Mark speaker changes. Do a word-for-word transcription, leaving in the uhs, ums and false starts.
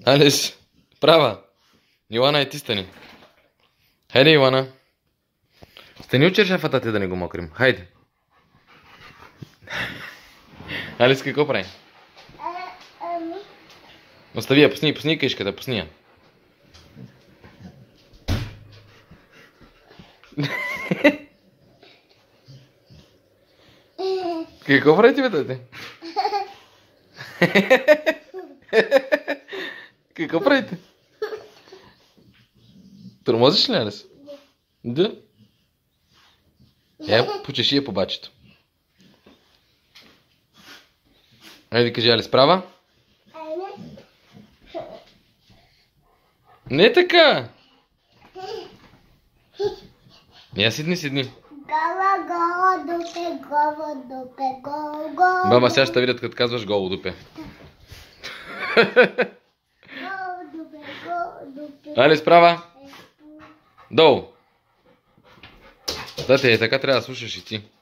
Speaker 1: Алиш, права. Йоана и ти стани. Хайде, Йоана. Стани от чершафата ти да не го мокрим. Хайде. Алис, какво прави? Остави я, пусни, пусни каишката, пусни я. Какво правите, бе, тате? Какво правите? Тормозиш ли, Алис? Да. Я почеши я по бачето. Айде, кажи, Алис, права? Не така! Я седни, седни.
Speaker 2: Гола, гола, дупе, гола, дупе, гол, гол.
Speaker 1: Баба, сега ще видят, като казваш голо дупе.
Speaker 2: Гол, дупе, гол, дупе.
Speaker 1: Алис, права? Долу. Да, те, така трябва да слушаш и ти.